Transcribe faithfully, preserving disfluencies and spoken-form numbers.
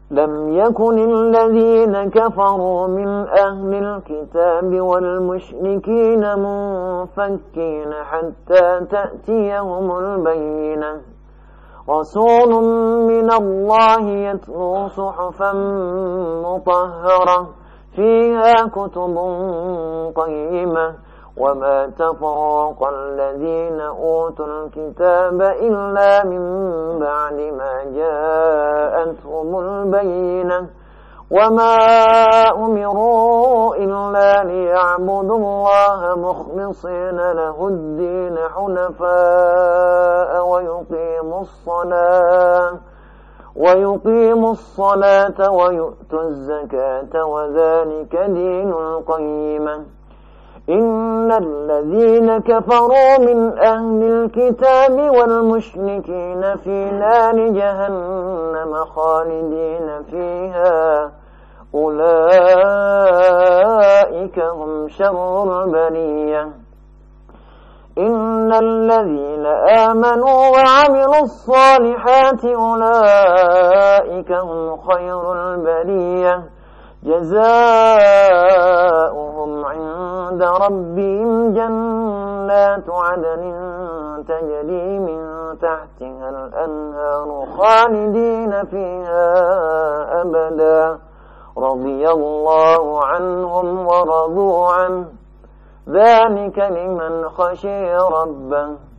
لم يكن الذين كفروا من أهل الكتاب والمشركين منفكين حتى تأتيهم البينة رسول من الله يتلو صحفا مطهرة فيها كتب قيمة وما تفرق الذين أوتوا الكتاب إلا من بعد ما جاءتهم البينة وما أمروا إلا ليعبدوا الله مخلصين له الدين حنفاء ويقيموا الصلاة ويقيموا الصلاة ويؤتوا الزكاة وذلك دين القيمة إن الذين كفروا من أهل الكتاب والمشركين في نار جهنم خالدين فيها أولئك هم شر البرية إن الذين آمنوا وعملوا الصالحات أولئك هم خير البرية جزاؤهم عند ربهم جنات عدن تجري من تحتها الأنهار خالدين فيها أبدا رضي الله عنهم ورضوا عنه ذلك لمن خشي ربه